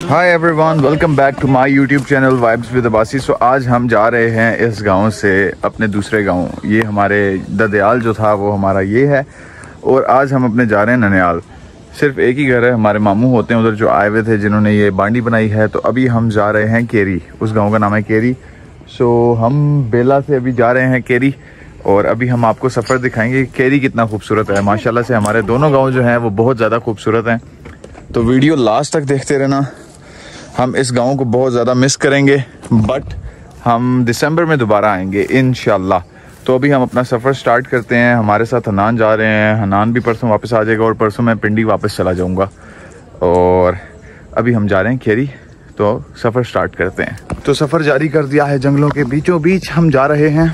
Hi everyone, welcome back to my YouTube channel vibes with Abbasi. So आज हम जा रहे हैं इस गांव से अपने दूसरे गांव। ये हमारे ददयाल जो था वो हमारा ये है, और आज हम अपने जा रहे हैं ननियाल। सिर्फ एक ही घर है, हमारे मामू होते हैं उधर जो आए हुए थे जिन्होंने ये बांडी बनाई है। तो अभी हम जा रहे हैं केरी, उस गाँव का नाम है केरी। सो हम बेला से अभी जा रहे हैं केरी, और अभी हम आपको सफ़र दिखाएंगे केरी कितना खूबसूरत है। माशाल्लाह से हमारे दोनों गाँव जो हैं वो बहुत ज़्यादा खूबसूरत हैं। तो वीडियो लास्ट तक देखते रहना। हम इस गांव को बहुत ज़्यादा मिस करेंगे, बट हम दिसंबर में दोबारा आएंगे इंशाल्लाह। तो अभी हम अपना सफ़र स्टार्ट करते हैं। हमारे साथ हनान जा रहे हैं, हनान भी परसों वापस आ जाएगा, और परसों मैं पिंडी वापस चला जाऊंगा। और अभी हम जा रहे हैं केरी, तो सफ़र स्टार्ट करते हैं। तो सफ़र जारी कर दिया है, जंगलों के बीचों बीच हम जा रहे हैं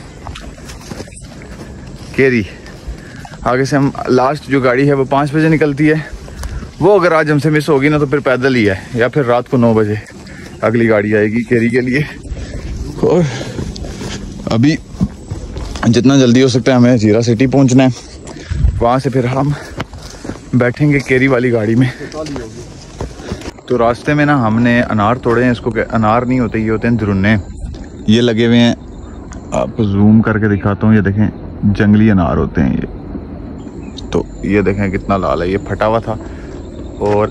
केरी। आगे से हम लास्ट जो गाड़ी है वो 5 बजे निकलती है। वो अगर आज हमसे मिस होगी ना तो फिर पैदल ही है, या फिर रात को 9 बजे अगली गाड़ी आएगी केरी के लिए। और अभी जितना जल्दी हो सकता है हमें जीरा सिटी पहुंचना है, वहाँ से फिर हम बैठेंगे केरी वाली गाड़ी में। तो रास्ते में ना हमने अनार तोड़े हैं। इसको अनार नहीं होते, ये होते हैं दरुन्ने। ये लगे हुए हैं, आपको जूम करके दिखाता हूँ। ये देखें, जंगली अनार होते हैं ये। तो ये देखें कितना लाल है, ये फटा हुआ था और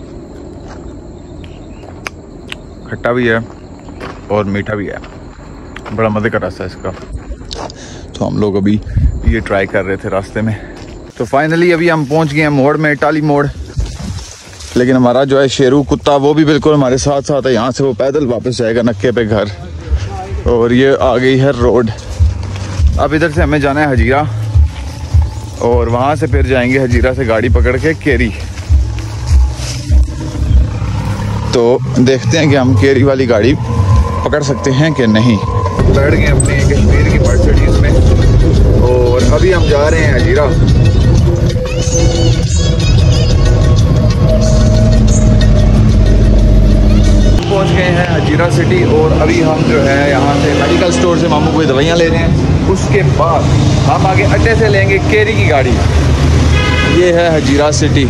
खट्टा भी है और मीठा भी है। बड़ा मज़े का रास्ता है इसका। तो हम लोग अभी ये ट्राई कर रहे थे रास्ते में। तो फाइनली अभी हम पहुंच गए हैं मोड़ में, टाली मोड़। लेकिन हमारा जो है शेरू कुत्ता वो भी बिल्कुल हमारे साथ साथ है। यहाँ से वो पैदल वापस जाएगा नक्के पे घर। और ये आ गई है रोड। अब इधर से हमें जाना है हजीरा, और वहाँ से फिर जाएंगे हजीरा से गाड़ी पकड़ के केरी। तो देखते हैं कि हम केरी वाली गाड़ी पकड़ सकते हैं कि नहीं। बैठ गए अपने कश्मीर की मर्सिडीज में, और अभी हम जा रहे हैं हजीरा। पहुंच गए हैं हजीरा सिटी, और अभी हम जो है यहाँ से मेडिकल स्टोर से मामू को दवाइयाँ ले रहे हैं। उसके बाद हम आगे अड्डे से लेंगे केरी की गाड़ी। ये है हजीरा सिटी।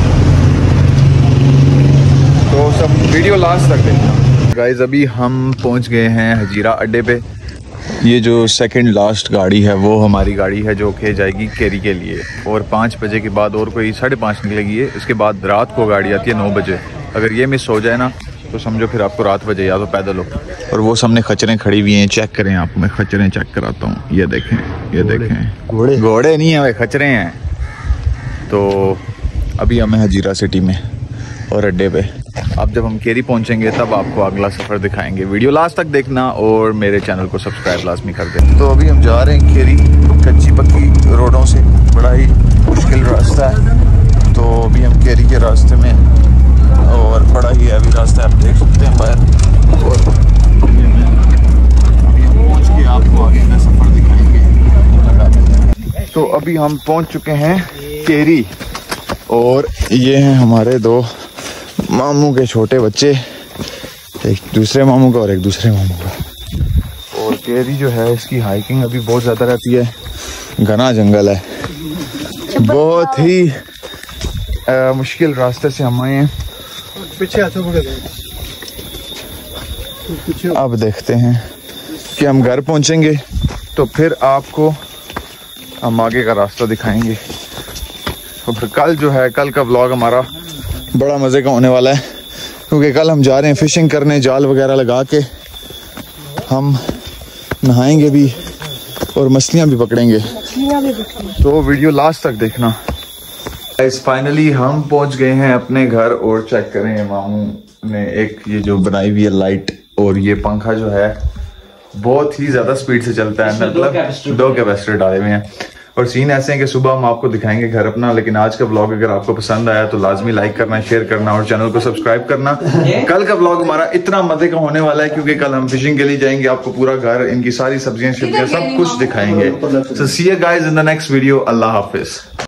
तो सब वीडियो लास्ट तक देखना गाइज। अभी हम पहुंच गए हैं हजीरा अड्डे पे। ये जो सेकंड लास्ट गाड़ी है वो हमारी गाड़ी है, जो कि जाएगी केरी के लिए। और 5 बजे के बाद और कोई 5:30 निकलेगी। इसके बाद रात को गाड़ी आती है 9 बजे। अगर ये मिस हो जाए ना तो समझो फिर आपको रात बजे या तो पैदल हो। और वो सामने खच्चरें खड़ी हुई हैं, चेक करें आपको मैं खच्चरें चेक कराता हूँ। ये देखें, ये देखें, घोड़े नहीं है भाई, खच्चरें हैं। तो अभी हमें हजीरा सिटी में और अड्डे पे। अब जब हम केरी पहुंचेंगे तब आपको अगला सफ़र दिखाएंगे। वीडियो लास्ट तक देखना और मेरे चैनल को सब्सक्राइब लाजमी कर दें। तो अभी हम जा रहे हैं केरी, कच्ची पक्की रोडों से, बड़ा ही मुश्किल रास्ता है। तो अभी हम केरी के रास्ते में, और बड़ा ही हैवी रास्ता है, आप देख सकते हैं बाहर। और अभी हम पहुँच के आपको आगे का सफ़र दिखाएंगे। तो अभी हम पहुँच चुके हैं केरी, और ये हैं हमारे 2 मामू के छोटे बच्चे, एक दूसरे मामू का और एक दूसरे मामू का। और केरी जो है इसकी हाइकिंग अभी बहुत ज़्यादा रहती है, घना जंगल है, बहुत ही मुश्किल रास्ते से हम आए हैं। अब देखते हैं कि हम घर पहुंचेंगे तो फिर आपको हम आगे का रास्ता दिखाएंगे। और फिर कल जो है, कल का व्लॉग हमारा बड़ा मज़े का होने वाला है, क्योंकि कल हम जा रहे हैं फिशिंग करने। जाल वगैरह लगा के हम नहाएंगे भी और मछलियाँ भी पकड़ेंगे। तो वीडियो लास्ट तक देखना। फाइनली हम पहुंच गए हैं अपने घर, और चेक करें मामू ने एक ये जो बनाई हुई है लाइट, और ये पंखा जो है बहुत ही ज़्यादा स्पीड से चलता है। मतलब 2 कैपेसिटर डाले हुए हैं। और सीन ऐसे हैं कि सुबह हम आपको दिखाएंगे घर अपना। लेकिन आज का ब्लॉग अगर आपको पसंद आया तो लाजमी लाइक करना, शेयर करना और चैनल को सब्सक्राइब करना। कल का ब्लॉग हमारा इतना मजे का होने वाला है, क्योंकि कल हम फिशिंग के लिए जाएंगे। आपको पूरा घर, इनकी सारी सब्जियां सब कुछ दिखाएंगे। So see you guys in the next video. अल्लाह हाफिज।